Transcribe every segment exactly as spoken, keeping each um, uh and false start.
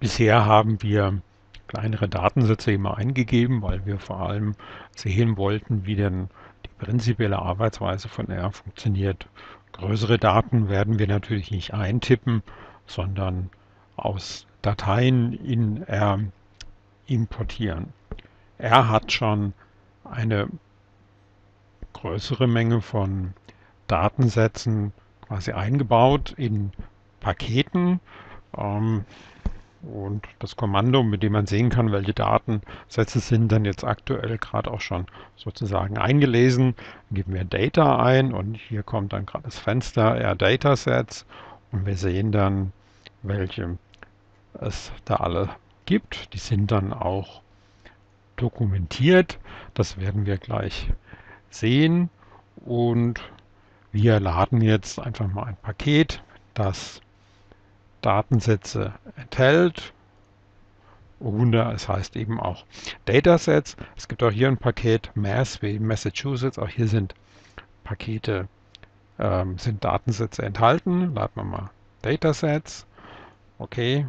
Bisher haben wir kleinere Datensätze immer eingegeben, weil wir vor allem sehen wollten, wie denn die prinzipielle Arbeitsweise von R funktioniert. Größere Daten werden wir natürlich nicht eintippen, sondern aus Dateien in R importieren. R hat schon eine größere Menge von Datensätzen quasi eingebaut in Paketen. Ähm, und das Kommando, mit dem man sehen kann, welche Datensätze sind dann jetzt aktuell gerade auch schon sozusagen eingelesen. Dann geben wir Data ein und hier kommt dann gerade das Fenster R Datasets und wir sehen dann, welche es da alle gibt. Die sind dann auch dokumentiert. Das werden wir gleich sehen. Und wir laden jetzt einfach mal ein Paket, das Datensätze enthält. Und es heißt eben auch Datasets. Es gibt auch hier ein Paket Mass wie Massachusetts. Auch hier sind Pakete, ähm, sind Datensätze enthalten. Laden wir mal Datasets. Okay.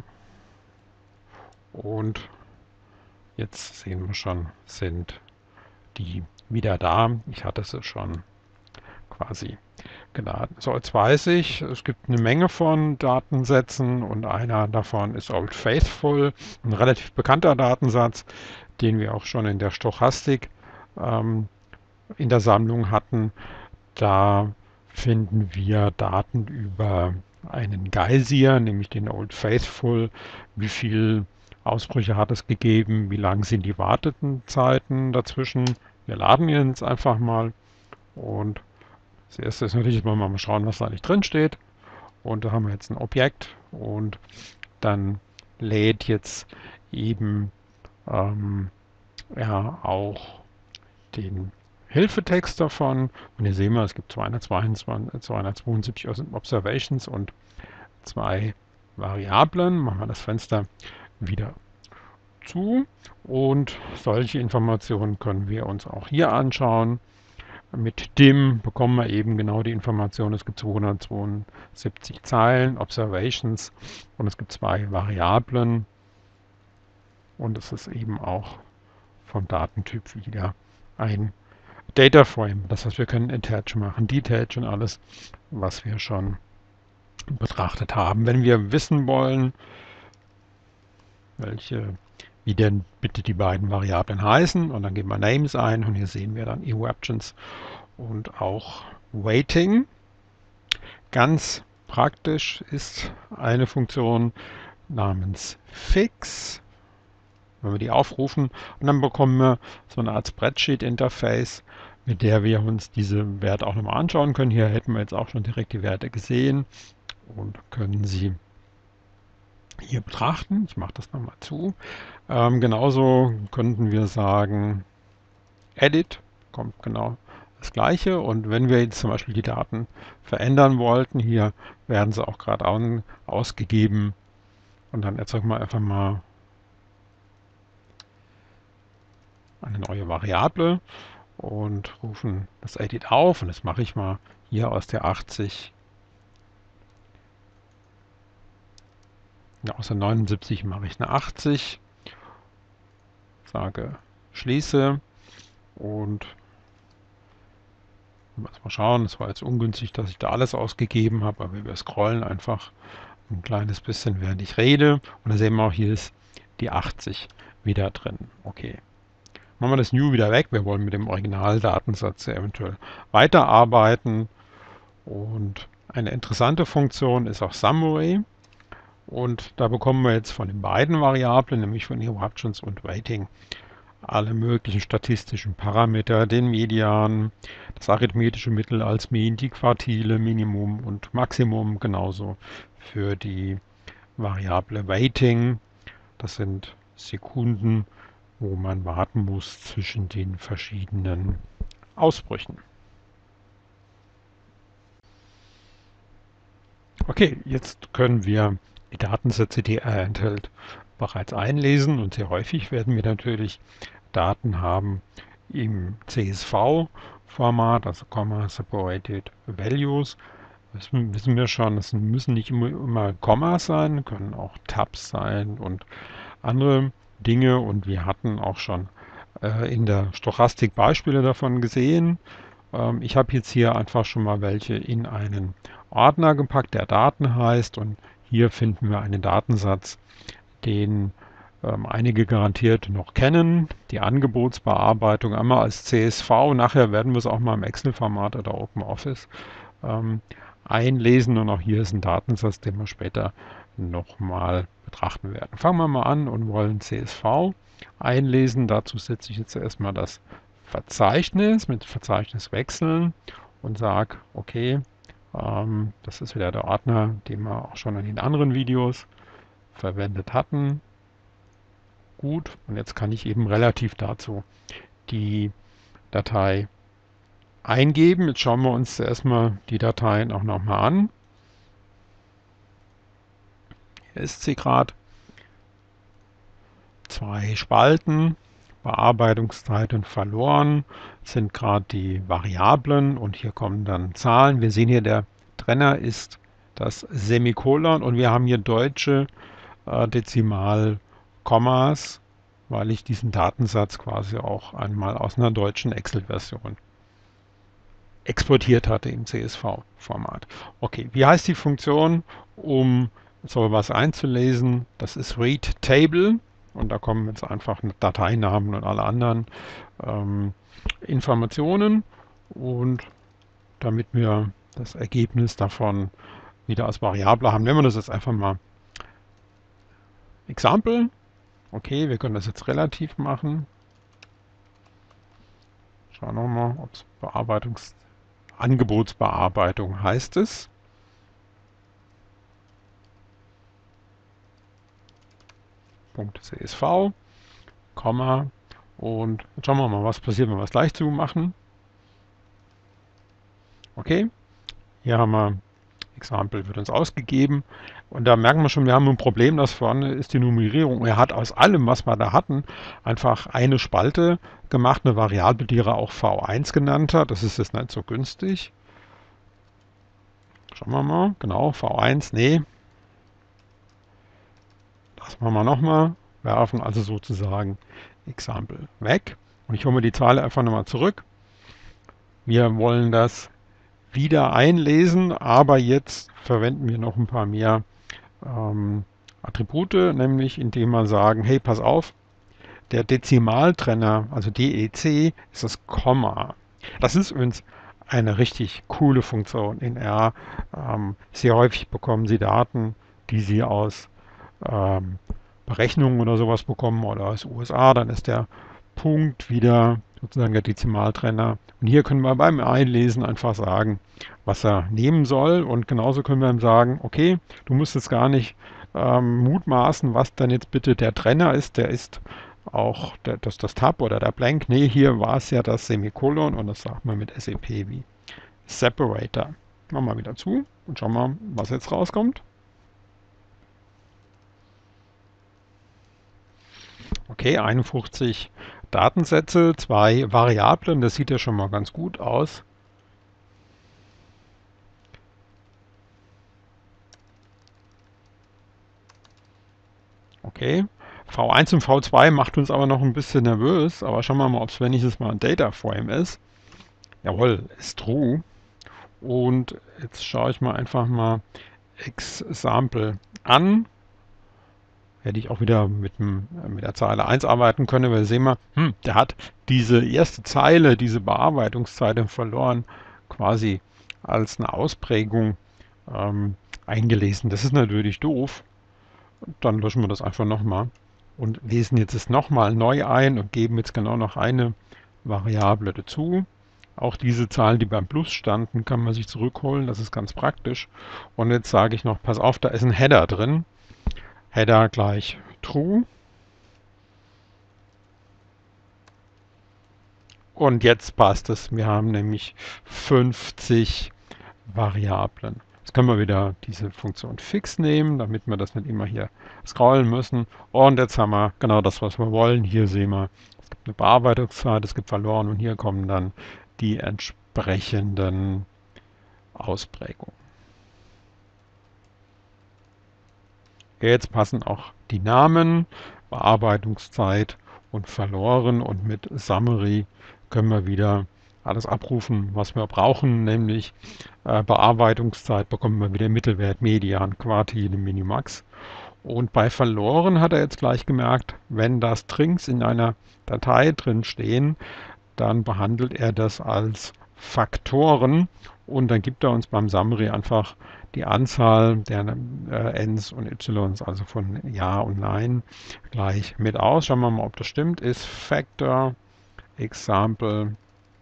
Und jetzt sehen wir schon, sind die wieder da. Ich hatte sie schon quasi geladen. So, jetzt weiß ich, es gibt eine Menge von Datensätzen und einer davon ist Old Faithful, ein relativ bekannter Datensatz, den wir auch schon in der Stochastik ähm, in der Sammlung hatten. Da finden wir Daten über einen Geysir, nämlich den Old Faithful. Wie viele Ausbrüche hat es gegeben? Wie lang sind die Wartezeiten dazwischen? Wir laden ihn jetzt einfach mal und das erste ist natürlich, dass wir mal schauen, was da eigentlich drin steht. Und da haben wir jetzt ein Objekt und dann lädt jetzt eben ähm, ja auch den Hilfetext davon. Und hier sehen wir, es gibt zweihundertzweiundzwanzig, zweihundertzweiundsiebzig Observations und zwei Variablen. Machen wir das Fenster wieder zu. Und solche Informationen können wir uns auch hier anschauen. Mit dim bekommen wir eben genau die Information. Es gibt zweihundertzweiundsiebzig Zeilen, Observations und es gibt zwei Variablen. Und es ist eben auch vom Datentyp wieder ein Data Frame. Das heißt, wir können Attach machen, Detach und alles, was wir schon betrachtet haben. Wenn wir wissen wollen, welche, wie denn bitte die beiden Variablen heißen, und dann geben wir Names ein und hier sehen wir dann E U Options und auch Waiting. Ganz praktisch ist eine Funktion namens Fix. Wenn wir die aufrufen und dann bekommen wir so eine Art Spreadsheet-Interface, mit der wir uns diese Werte auch nochmal anschauen können. Hier hätten wir jetzt auch schon direkt die Werte gesehen und können sie hier betrachten. Ich mache das nochmal zu. Ähm, genauso könnten wir sagen, Edit, kommt genau das gleiche. Und wenn wir jetzt zum Beispiel die Daten verändern wollten, hier werden sie auch gerade ausgegeben. Und dann erzeugen wir einfach mal eine neue Variable und rufen das Edit auf. Und das mache ich mal hier aus der achtzig. Ja, aus der neunundsiebzig mache ich eine achtzig. Sage schließe und mal schauen, es war jetzt ungünstig, dass ich da alles ausgegeben habe, aber wir scrollen einfach ein kleines bisschen, während ich rede. Und dann sehen wir auch, hier ist die achtzig wieder drin. Okay. Machen wir das New wieder weg. Wir wollen mit dem Originaldatensatz eventuell weiterarbeiten. Und eine interessante Funktion ist auch Summary. Und da bekommen wir jetzt von den beiden Variablen, nämlich von E U Options und Waiting, alle möglichen statistischen Parameter, den Median, das arithmetische Mittel als Mean, die Quartile, Minimum und Maximum, genauso für die Variable Waiting. Das sind Sekunden, wo man warten muss zwischen den verschiedenen Ausbrüchen. Okay, jetzt können wir die Datensätze, die er enthält, bereits einlesen und sehr häufig werden wir natürlich Daten haben im C S V-Format, also Comma Separated Values. Das wissen wir schon, es müssen nicht immer, immer Kommas sein, können auch Tabs sein und andere Dinge. Und wir hatten auch schon äh, in der Stochastik Beispiele davon gesehen. Ähm, ich habe jetzt hier einfach schon mal welche in einen Ordner gepackt, der Daten heißt. Und hier finden wir einen Datensatz, den ähm, einige garantiert noch kennen. Die Angebotsbearbeitung einmal als C S V. Nachher werden wir es auch mal im Excel-Format oder OpenOffice ähm, einlesen. Und auch hier ist ein Datensatz, den wir später nochmal betrachten werden. Fangen wir mal an und wollen C S V einlesen. Dazu setze ich jetzt erstmal das Verzeichnis mit Verzeichnis wechseln und sage, okay, ähm, das ist wieder der Ordner, den wir auch schon in den anderen Videos verwendet hatten. Gut, und jetzt kann ich eben relativ dazu die Datei eingeben. Jetzt schauen wir uns erstmal die Dateien auch nochmal an. Hier ist sie gerade. Zwei Spalten, Bearbeitungszeit und verloren sind gerade die Variablen und hier kommen dann Zahlen. Wir sehen hier, der Trenner ist das Semikolon und wir haben hier deutsche äh, Dezimalkommas, weil ich diesen Datensatz quasi auch einmal aus einer deutschen Excel-Version exportiert hatte im C S V-Format. Okay, wie heißt die Funktion, um so was einzulesen? Das ist read table und da kommen jetzt einfach Dateinamen und alle anderen ähm, Informationen und damit wir das Ergebnis davon wieder als Variable haben, nehmen wir das jetzt einfach mal Example. Okay, wir können das jetzt relativ machen. Schauen wir mal, ob es Bearbeitungs Angebotsbearbeitung heißt es. .csv, Komma und jetzt schauen wir mal, was passiert, wenn wir es gleich zu machen. Okay, hier haben wir Example wird uns ausgegeben und da merken wir schon, wir haben ein Problem, das vorne ist die Nummerierung. Er hat aus allem, was wir da hatten, einfach eine Spalte gemacht, eine Variable, die er auch V eins genannt hat. Das ist jetzt nicht so günstig. Schauen wir mal, genau, V eins, nee. Das machen wir nochmal, werfen also sozusagen Example weg. Und ich hole mir die Zahl einfach nochmal zurück. Wir wollen das wieder einlesen, aber jetzt verwenden wir noch ein paar mehr ähm, Attribute, nämlich indem wir sagen, hey, pass auf, der Dezimaltrenner, also D E C, ist das Komma. Das ist übrigens eine richtig coole Funktion in R. Ähm, sehr häufig bekommen Sie Daten, die Sie aus ähm, Berechnungen oder sowas bekommen oder aus U S A, dann ist der Punkt wieder sozusagen der Dezimaltrenner. Und hier können wir beim Einlesen einfach sagen, was er nehmen soll. Und genauso können wir ihm sagen, okay, du musst jetzt gar nicht ähm, mutmaßen, was denn jetzt bitte der Trenner ist. Der ist auch der, das, das Tab oder der Blank. Nee, hier war es ja das Semikolon und das sagt man mit S E P wie Separator. Machen wir wieder zu und schauen mal, was jetzt rauskommt. Okay, einundfünfzig Datensätze, zwei Variablen, das sieht ja schon mal ganz gut aus. Okay, V eins und V zwei macht uns aber noch ein bisschen nervös, aber schauen wir mal, ob es wenigstens mal ein Data Frame ist. Jawohl, ist true. Und jetzt schaue ich mal einfach mal Example an. Hätte ich auch wieder mit, dem, mit der Zeile eins arbeiten können, weil sehen wir, hm, der hat diese erste Zeile, diese Bearbeitungszeile verloren, quasi als eine Ausprägung ähm, eingelesen. Das ist natürlich doof. Dann löschen wir das einfach nochmal und lesen jetzt es nochmal neu ein und geben jetzt genau noch eine Variable dazu. Auch diese Zahlen, die beim Plus standen, kann man sich zurückholen. Das ist ganz praktisch. Und jetzt sage ich noch, pass auf, da ist ein Header drin. Header gleich True. Und jetzt passt es. Wir haben nämlich fünfzig Variablen. Jetzt können wir wieder diese Funktion fix nehmen, damit wir das nicht immer hier scrollen müssen. Und jetzt haben wir genau das, was wir wollen. Hier sehen wir, es gibt eine Bearbeitungszeit, es gibt verloren und hier kommen dann die entsprechenden Ausprägungen. Jetzt passen auch die Namen, Bearbeitungszeit und verloren, und mit Summary können wir wieder alles abrufen, was wir brauchen, nämlich äh, Bearbeitungszeit bekommen wir wieder Mittelwert, Median, Quartile, Minimax. Und bei verloren hat er jetzt gleich gemerkt, wenn da Strings in einer Datei drin stehen, dann behandelt er das als Faktoren, und dann gibt er uns beim Summary einfach die Anzahl der äh, Ns und Ys, also von Ja und Nein, gleich mit aus. Schauen wir mal, ob das stimmt. Ist Factor Example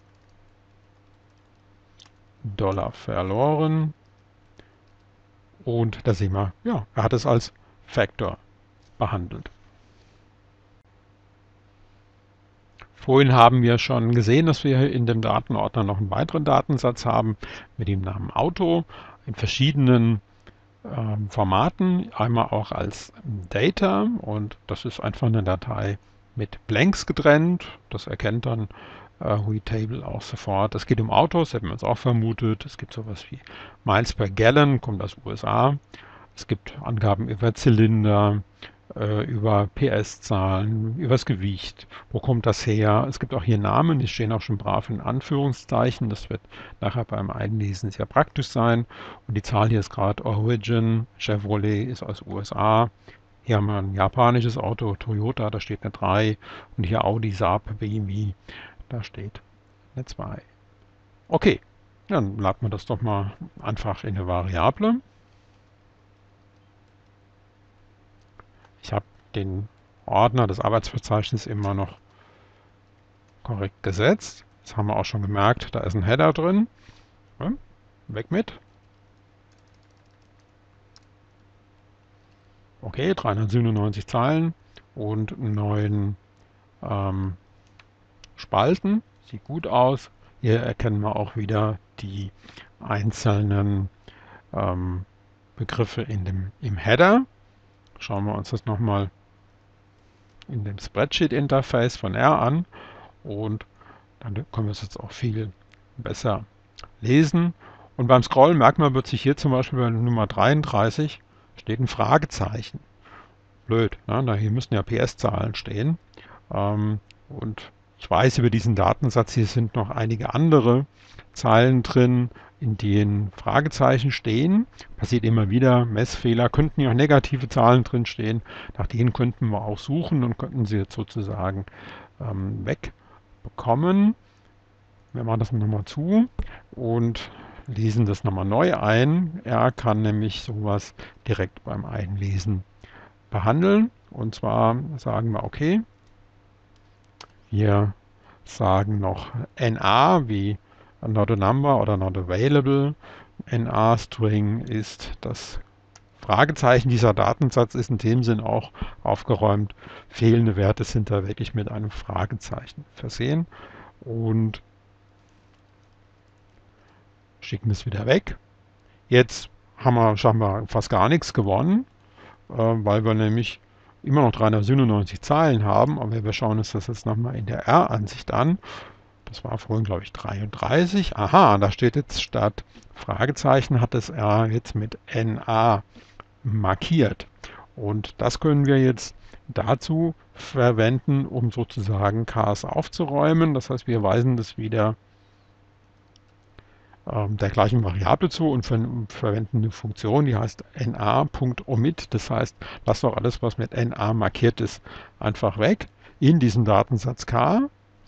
Dollar verloren. Und da sehen wir, ja, er hat es als Factor behandelt. Vorhin haben wir schon gesehen, dass wir in dem Datenordner noch einen weiteren Datensatz haben mit dem Namen Auto in verschiedenen ähm, Formaten, einmal auch als Data, und das ist einfach eine Datei mit Blanks getrennt. Das erkennt dann äh, WheTable auch sofort. Es geht um Autos, hätten wir uns auch vermutet. Es gibt sowas wie Miles per Gallon, kommt aus den U S A. Es gibt Angaben über Zylinder, äh, über P S-Zahlen, über das Gewicht. Wo kommt das her? Es gibt auch hier Namen, die stehen auch schon brav in Anführungszeichen. Das wird nachher beim Einlesen sehr praktisch sein. Und die Zahl hier ist gerade Origin. Chevrolet ist aus U S A. Hier haben wir ein japanisches Auto, Toyota, da steht eine drei. Und hier Audi, Saab, B M W, da steht eine zwei. Okay, dann laden wir das doch mal einfach in eine Variable. Ich habe den Ordner des Arbeitsverzeichnisses immer noch korrekt gesetzt. Das haben wir auch schon gemerkt, da ist ein Header drin. Ja, weg mit. Okay, dreihundertsiebenundneunzig Zeilen und neun ähm, Spalten. Sieht gut aus. Hier erkennen wir auch wieder die einzelnen ähm, Begriffe in dem, im Header. Schauen wir uns das nochmal in dem Spreadsheet-Interface von R an, und dann können wir es jetzt auch viel besser lesen. Und beim Scrollen merkt man, wird sich hier zum Beispiel bei Nummer dreiunddreißig steht ein Fragezeichen. Blöd, ne? Da hier müssen ja P S-Zahlen stehen. Ähm, und ich weiß über diesen Datensatz, hier sind noch einige andere Zeilen drin, in denen Fragezeichen stehen. Passiert immer wieder. Messfehler, könnten ja auch negative Zahlen drin stehen. Nach denen könnten wir auch suchen und könnten sie jetzt sozusagen ähm, wegbekommen. Wir machen das nochmal zu und lesen das nochmal neu ein. Er kann nämlich sowas direkt beim Einlesen behandeln. Und zwar sagen wir, okay, wir sagen noch N A wie not a number oder not available. N A-String ist das Fragezeichen. Dieser Datensatz ist in dem Sinn auch aufgeräumt. Fehlende Werte sind da wirklich mit einem Fragezeichen versehen. Und schicken es wieder weg. Jetzt haben wir scheinbar fast gar nichts gewonnen, äh, weil wir nämlich immer noch dreihundertsiebenundneunzig Zeilen haben. Aber wir schauen uns das jetzt nochmal in der R-Ansicht an. Das war vorhin, glaube ich, dreiunddreißig. Aha, da steht jetzt statt Fragezeichen, hat das R jetzt mit N A markiert. Und das können wir jetzt dazu verwenden, um sozusagen Ks aufzuräumen. Das heißt, wir weisen das wieder ähm, der gleichen Variable zu und ver verwenden eine Funktion, die heißt na.omit. Das heißt, lass doch alles, was mit Na markiert ist, einfach weg in diesen Datensatz K.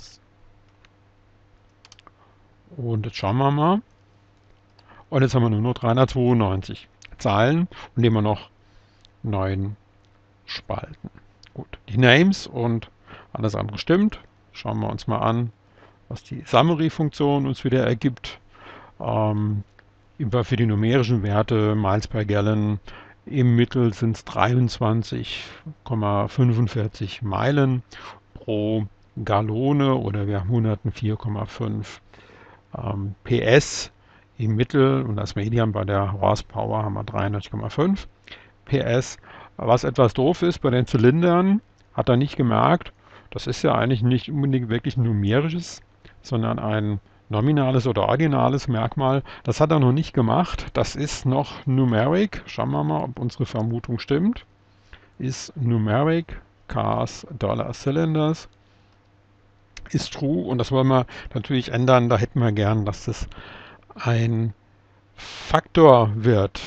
Und jetzt schauen wir mal. Und jetzt haben wir nur noch dreihundertzweiundneunzig Zeilen und immer noch neun Spalten. Gut, die Names und alles andere stimmt. Schauen wir uns mal an, was die Summary-Funktion uns wieder ergibt. Ähm, für die numerischen Werte Miles per Gallon im Mittel sind es dreiundzwanzig Komma fünfundvierzig Meilen pro Gallone, oder wir haben hundertvier Komma fünf ähm, P S im Mittel, und als Median bei der Horsepower haben wir dreiundneunzig Komma fünf P S. Was etwas doof ist bei den Zylindern, hat er nicht gemerkt, das ist ja eigentlich nicht unbedingt wirklich ein numerisches, sondern ein nominales oder ordinales Merkmal. Das hat er noch nicht gemacht. Das ist noch numeric. Schauen wir mal, ob unsere Vermutung stimmt. ist numeric cars dollar cylinders ist true und das wollen wir natürlich ändern. Da hätten wir gern, dass das ein Faktor wird.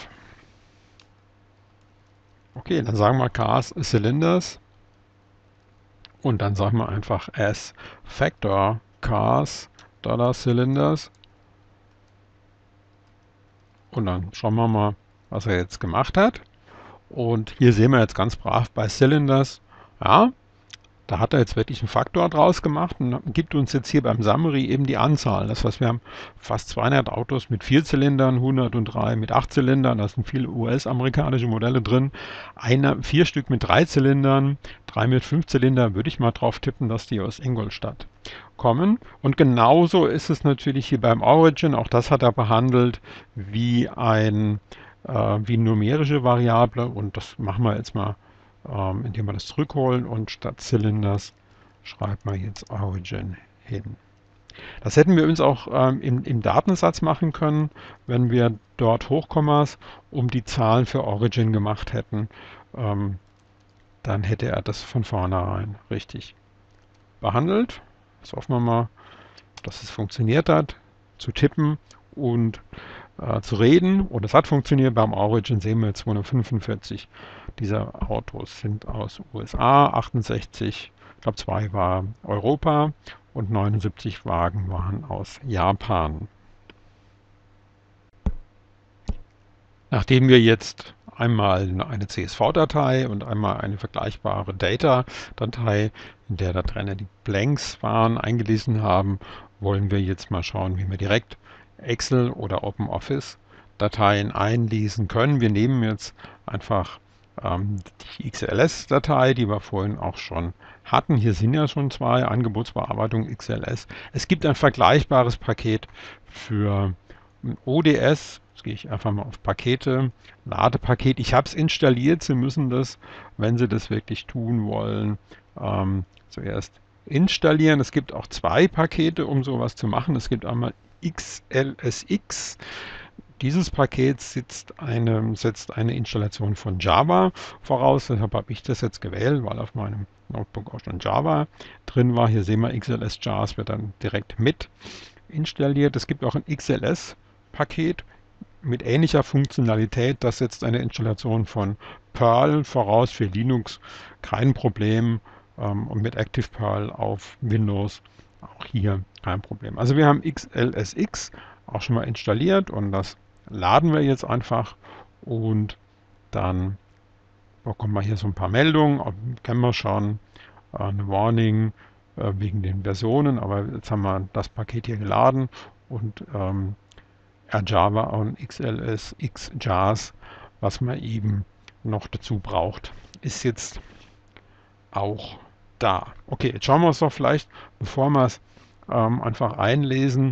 Okay, dann sagen wir cars cylinders und dann sagen wir einfach as factor cars dollar cylinders und dann schauen wir mal, was er jetzt gemacht hat. Und hier sehen wir jetzt ganz brav bei Cylinders, ja, da hat er jetzt wirklich einen Faktor draus gemacht und gibt uns jetzt hier beim Summary eben die Anzahl. Das heißt, wir haben fast zweihundert Autos mit vier Zylindern, hundertdrei mit acht Zylindern, da sind viele U S-amerikanische Modelle drin. Eine, vier Stück mit drei Zylindern, drei mit fünf Zylindern, würde ich mal drauf tippen, dass die aus Ingolstadt kommen. Und genauso ist es natürlich hier beim Origin, auch das hat er behandelt, wie ein äh, wie eine numerische Variable und das machen wir jetzt mal, ähm, indem wir das zurückholen und statt Cylinders schreiben wir jetzt Origin hin. Das hätten wir uns auch ähm, im, im Datensatz machen können, wenn wir dort Hochkommas um die Zahlen für Origin gemacht hätten. Ähm, dann hätte er das von vornherein richtig behandelt. Jetzt hoffen wir mal, dass es funktioniert hat, zu tippen und äh, zu reden. Und es hat funktioniert. Beim Origin sehen wir zweihundertfünfundvierzig dieser Autos sind aus U S A, achtundsechzig, ich glaube zwei war Europa und neunundsiebzig Wagen waren aus Japan. Nachdem wir jetzt einmal eine C S V-Datei und einmal eine vergleichbare Data-Datei, in der da drin die Blanks waren, eingelesen haben, wollen wir jetzt mal schauen, wie wir direkt Excel oder OpenOffice-Dateien einlesen können. Wir nehmen jetzt einfach ähm, die X L S-Datei, die wir vorhin auch schon hatten. Hier sind ja schon zwei, Angebotsbearbeitung X L S. Es gibt ein vergleichbares Paket für O D S. Jetzt gehe ich einfach mal auf Pakete, Ladepaket. Ich habe es installiert. Sie müssen das, wenn Sie das wirklich tun wollen, ähm, zuerst installieren. Es gibt auch zwei Pakete, um sowas zu machen. Es gibt einmal X L S X. Dieses Paket setzt eine, setzt eine Installation von Java voraus. Deshalb habe ich das jetzt gewählt, weil auf meinem Notebook auch schon Java drin war. Hier sehen wir X L S Jars wird dann direkt mit installiert. Es gibt auch ein X L S-Paket mit ähnlicher Funktionalität. Das setzt eine Installation von Perl voraus für Linux. Kein Problem. Ähm, und mit ActivePerl auf Windows auch hier kein Problem. Also wir haben X L S X auch schon mal installiert und das laden wir jetzt einfach und dann bekommen wir hier so ein paar Meldungen. Kennen wir schon, äh, eine Warning äh, wegen den Versionen, aber jetzt haben wir das Paket hier geladen und ähm, Java und X L S X Jars, was man eben noch dazu braucht, ist jetzt auch da. Okay, jetzt schauen wir uns doch vielleicht, bevor wir es ähm, einfach einlesen,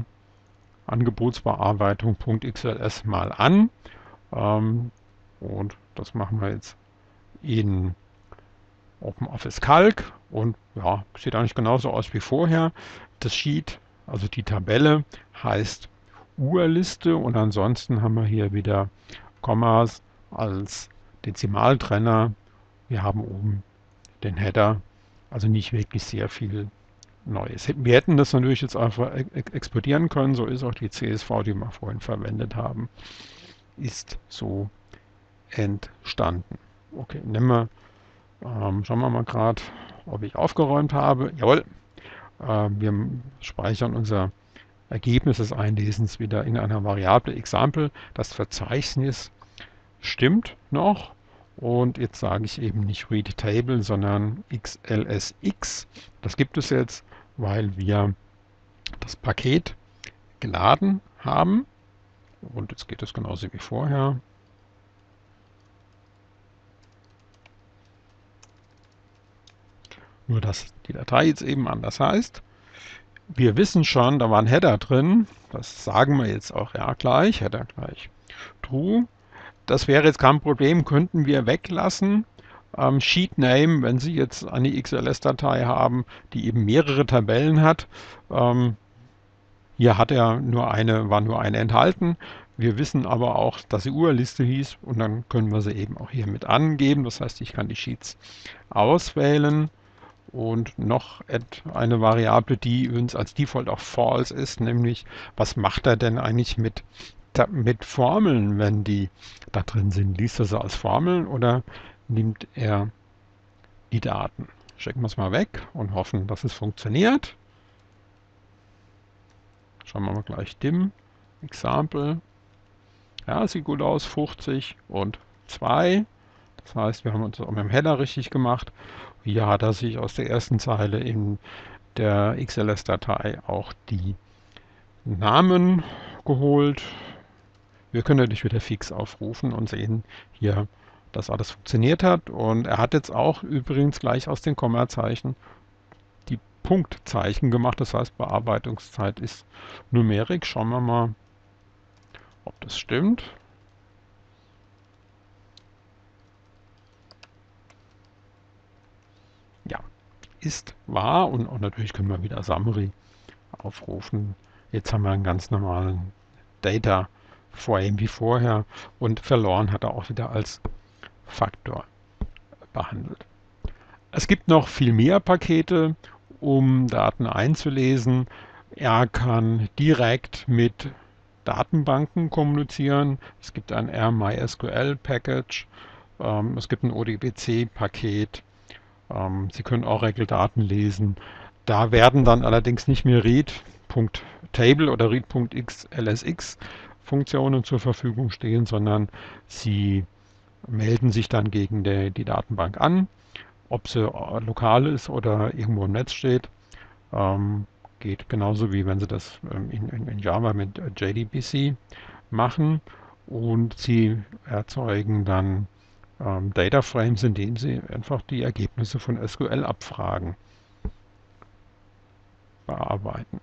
Angebotsbearbeitung.xls mal an. Ähm, und das machen wir jetzt in OpenOffice Calc und ja, sieht eigentlich genauso aus wie vorher. Das Sheet, also die Tabelle, heißt Urliste und ansonsten haben wir hier wieder Kommas als Dezimaltrenner. Wir haben oben den Header, also nicht wirklich sehr viel Neues. Wir hätten das natürlich jetzt einfach exportieren können, so ist auch die C S V, die wir vorhin verwendet haben, ist so entstanden. Okay, nehmen wir, ähm, schauen wir mal gerade, ob ich aufgeräumt habe. Jawohl, äh, wir speichern unser Ergebnis des Einlesens wieder in einer Variable Example. Das Verzeichnis stimmt noch. Und jetzt sage ich eben nicht Read Table, sondern X L S X. Das gibt es jetzt, weil wir das Paket geladen haben. Und jetzt geht es genauso wie vorher. Nur, dass die Datei jetzt eben anders heißt. Wir wissen schon, da war ein Header drin. Das sagen wir jetzt auch ja gleich. Header gleich True. Das wäre jetzt kein Problem, könnten wir weglassen. Ähm, Sheet Name, wenn Sie jetzt eine X L S-Datei haben, die eben mehrere Tabellen hat. Ähm, hier hat er nur eine, war nur eine enthalten. Wir wissen aber auch, dass sie Urliste hieß und dann können wir sie eben auch hier mit angeben. Das heißt, ich kann die Sheets auswählen und noch eine Variable, die übrigens als Default auch false ist, nämlich was macht er denn eigentlich mit, mit Formeln, wenn die da drin sind? Liest er sie als Formeln oder nimmt er die Daten? Schicken wir es mal weg und hoffen, dass es funktioniert. Schauen wir mal gleich Dim, Example. Ja, sieht gut aus, fünfzig und zwei. Das heißt, wir haben uns auch mit dem Header richtig gemacht. Hier hat er sich aus der ersten Zeile in der X L S-Datei auch die Namen geholt. Wir können natürlich wieder fix aufrufen und sehen hier, dass alles funktioniert hat. Und er hat jetzt auch übrigens gleich aus den Kommazeichen die Punktzeichen gemacht. Das heißt, Bearbeitungszeit ist Numerik. Schauen wir mal, ob das stimmt. Ja, ist wahr. Und auch natürlich können wir wieder Summary aufrufen. Jetzt haben wir einen ganz normalen Data Frame wie vorher und verloren hat er auch wieder als Faktor behandelt. Es gibt noch viel mehr Pakete, um Daten einzulesen. Er kann direkt mit Datenbanken kommunizieren. Es gibt ein R MySQL Package. Ähm, es gibt ein O D B C-Paket. Ähm, Sie können Oracle-Daten lesen. Da werden dann allerdings nicht mehr read.table oder read.xlsx Funktionen zur Verfügung stehen, sondern Sie melden sich dann gegen die, die Datenbank an, ob sie lokal ist oder irgendwo im Netz steht. Ähm, geht genauso wie wenn Sie das ähm, in, in, in Java mit J D B C machen und Sie erzeugen dann ähm, Data Frames, in denen Sie einfach die Ergebnisse von S Q L-Abfragen bearbeiten.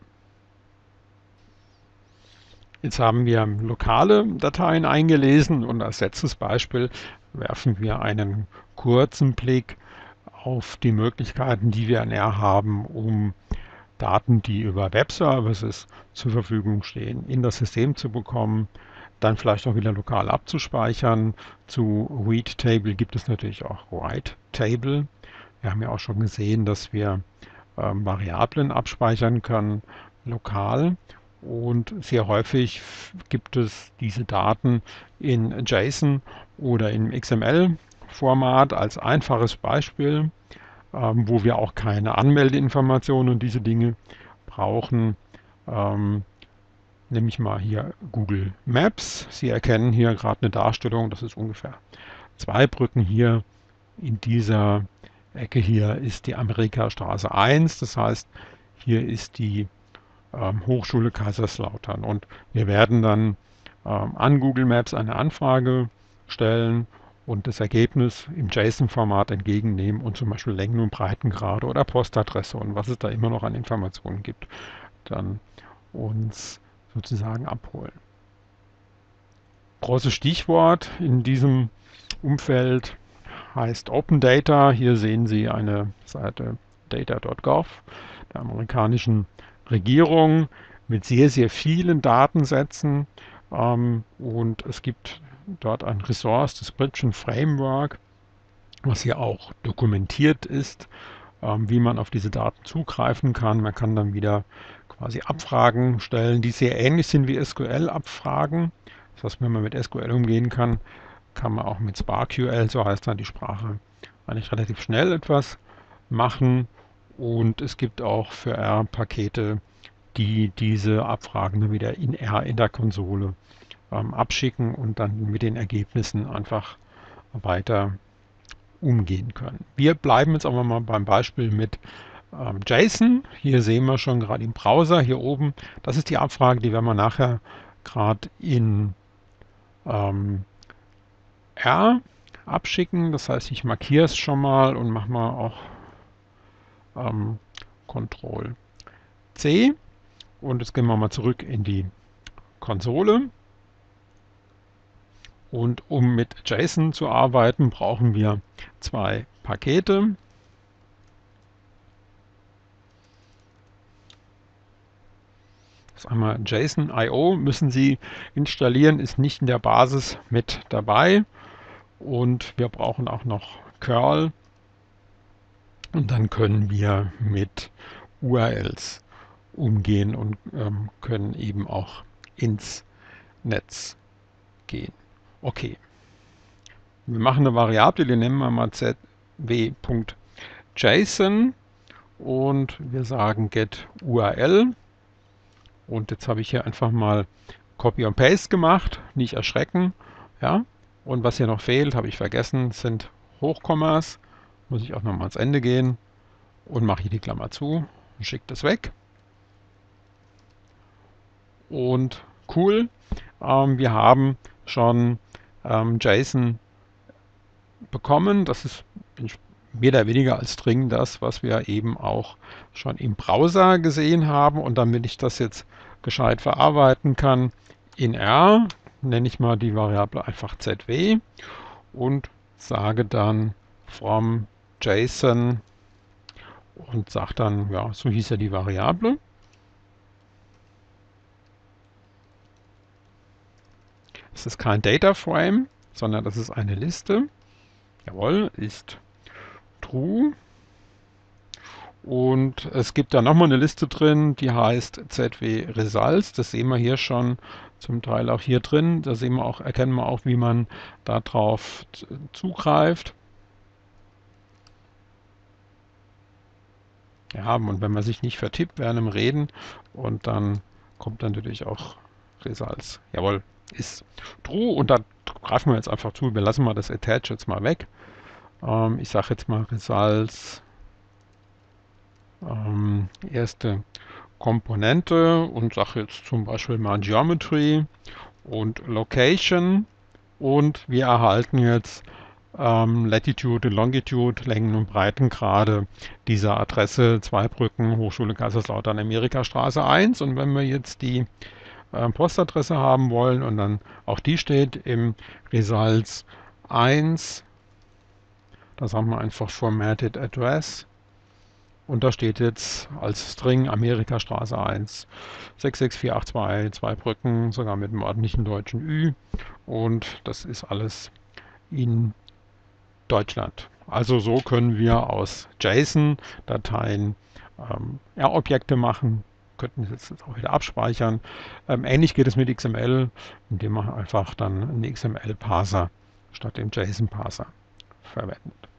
Jetzt haben wir lokale Dateien eingelesen und als letztes Beispiel werfen wir einen kurzen Blick auf die Möglichkeiten, die wir in R haben, um Daten, die über Web-Services zur Verfügung stehen, in das System zu bekommen, dann vielleicht auch wieder lokal abzuspeichern. Zu Read-Table gibt es natürlich auch Write-Table. Wir haben ja auch schon gesehen, dass wir ähm, Variablen abspeichern können, lokal. Und sehr häufig gibt es diese Daten in JSON oder im X M L-Format als einfaches Beispiel, ähm, wo wir auch keine Anmeldeinformationen und diese Dinge brauchen. Ähm, nehme ich mal hier Google Maps. Sie erkennen hier gerade eine Darstellung, das ist ungefähr zwei Brücken hier. In dieser Ecke hier ist die Amerikastraße eins, das heißt, hier ist die ähm, Hochschule Kaiserslautern. Und wir werden dann ähm, an Google Maps eine Anfrage stellen und das Ergebnis im JSON-Format entgegennehmen und zum Beispiel Längen- und Breitengrade oder Postadresse und was es da immer noch an Informationen gibt, dann uns sozusagen abholen. Großes Stichwort in diesem Umfeld heißt Open Data. Hier sehen Sie eine Seite data punkt gov der amerikanischen Regierung mit sehr, sehr vielen Datensätzen. Ähm, und es gibt dort ein Resource, das Bridge Framework, was hier auch dokumentiert ist, ähm, wie man auf diese Daten zugreifen kann. Man kann dann wieder quasi Abfragen stellen, die sehr ähnlich sind wie S Q L-Abfragen. Das heißt, wenn man mit S Q L umgehen kann, kann man auch mit SparkQL, so heißt dann die Sprache, eigentlich relativ schnell etwas machen. Und es gibt auch für R Pakete, die diese Abfragen dann wieder in R in der Konsole ähm, abschicken und dann mit den Ergebnissen einfach weiter umgehen können. Wir bleiben jetzt aber mal beim Beispiel mit ähm, JSON. Hier sehen wir schon gerade im Browser hier oben. Das ist die Abfrage, die werden wir nachher gerade in ähm, R abschicken. Das heißt, ich markiere es schon mal und mache mal auch ähm, Control C. Und jetzt gehen wir mal zurück in die Konsole. Und um mit JSON zu arbeiten, brauchen wir zwei Pakete. ist einmal JSON Punkt I O, müssen Sie installieren, ist nicht in der Basis mit dabei. Und wir brauchen auch noch curl. Und dann können wir mit U R Ls umgehen und ähm, können eben auch ins Netz gehen. Okay, wir machen eine Variable, die nennen wir mal zw.json und wir sagen get U R L. Und jetzt habe ich hier einfach mal Copy und Paste gemacht, nicht erschrecken. Ja? Und was hier noch fehlt, habe ich vergessen, sind Hochkommas. Muss ich auch nochmal ans Ende gehen und mache hier die Klammer zu und schicke das weg. Und cool, ähm, wir haben schon ähm, JSON bekommen. Das ist mehr oder weniger als String das, was wir eben auch schon im Browser gesehen haben. Und damit ich das jetzt gescheit verarbeiten kann, in R nenne ich mal die Variable einfach zw und sage dann from JSON und sage dann, ja, so hieß ja die Variable. Es ist kein Data Frame, sondern das ist eine Liste. Jawohl, ist true. Und es gibt da nochmal eine Liste drin, die heißt zw results. Das sehen wir hier schon zum Teil auch hier drin. Da sehen wir auch, erkennen wir auch, wie man darauf zugreift. Ja, und wenn man sich nicht vertippt während dem Reden und dann kommt dann natürlich auch Results. Jawohl, ist true und da greifen wir jetzt einfach zu. Wir lassen mal das Attach jetzt mal weg. Ähm, ich sage jetzt mal Results, ähm, erste Komponente und sage jetzt zum Beispiel mal Geometry und Location und wir erhalten jetzt ähm, Latitude und Longitude, Längen und Breitengrade dieser Adresse Zweibrücken, Hochschule Kaiserslautern, Amerikastraße eins. Und wenn wir jetzt die äh, Postadresse haben wollen und dann auch die steht im Results eins, da sagen wir einfach Formatted Address. Und da steht jetzt als String Amerikastraße eins, sechs sechs vier acht zwei, Zweibrücken, sogar mit einem ordentlichen deutschen Ü. Und das ist alles in Deutschland. Also so können wir aus JSON-Dateien ähm, R-Objekte machen, könnten das jetzt auch wieder abspeichern. Ähm, ähnlich geht es mit X M L, indem man einfach dann einen X M L-Parser statt dem JSON-Parser verwendet.